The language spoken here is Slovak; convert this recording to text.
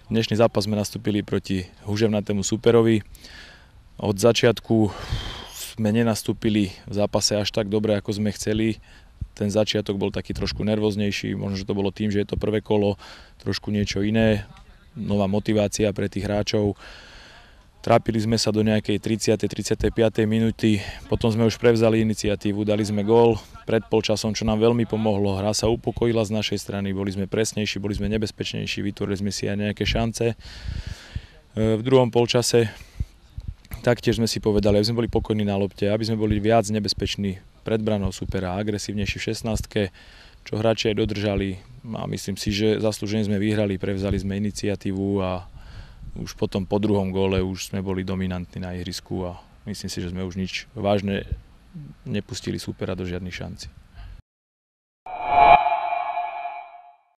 Dnešný zápas sme nastúpili proti húževnatému superovi. Od začiatku sme nenastúpili v zápase až tak dobre, ako sme chceli. Ten začiatok bol taký trošku nervóznejší, možno, že to bolo tým, že je to prvé kolo, trošku niečo iné, nová motivácia pre tých hráčov. Trápili sme sa do nejakej 30. 35. minúty, potom sme už prevzali iniciatívu, dali sme gól pred polčasom, čo nám veľmi pomohlo. Hra sa upokojila z našej strany, boli sme presnejší, boli sme nebezpečnejší, vytvorili sme si aj nejaké šance. V druhom polčase taktiež sme si povedali, aby sme boli pokojní na lopte, aby sme boli viac nebezpeční pred branou supera, agresívnejší v 16, čo hráči aj dodržali. A myslím si, že zaslúžene sme vyhrali, prevzali sme iniciatívu a už potom po druhom góle už sme boli dominantní na ihrisku a myslím si, že sme už nič vážne nepustili supera do žiadnych šancí.